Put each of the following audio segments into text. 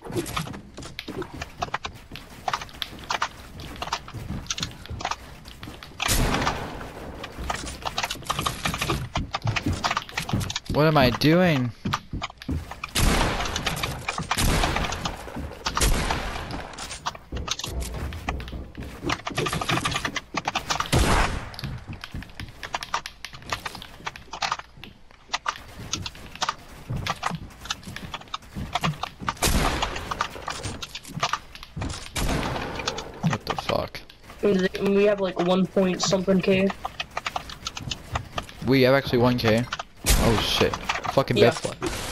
What am I doing? What the fuck? We have like 1 point something K. We have actually 1K. Oh shit. Fucking Yeah. best one.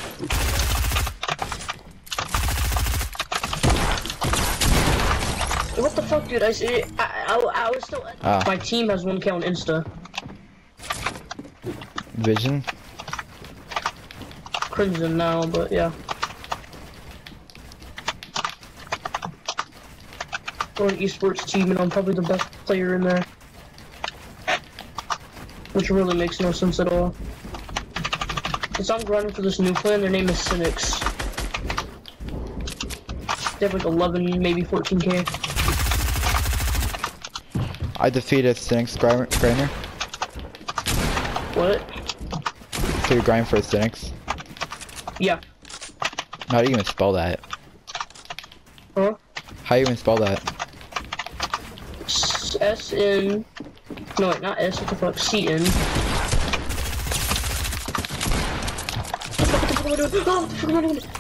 What the fuck, dude? I was still. My team has 1K on Insta. Vision? Crimson now, but yeah. Or an esports team, and I'm probably the best player in there. Which really makes no sense at all. Since I'm grinding for this new clan, their name is Cynix. They have like 11, maybe 14K. I defeated Cynix Grinder. What? So you're grinding for Cynix? Yeah. How do you even spell that? Huh? How do you even spell that? S-N... No, wait, not S, what the fuck? C-N. What the fuck am I doing? Oh, what the fuck am I doing?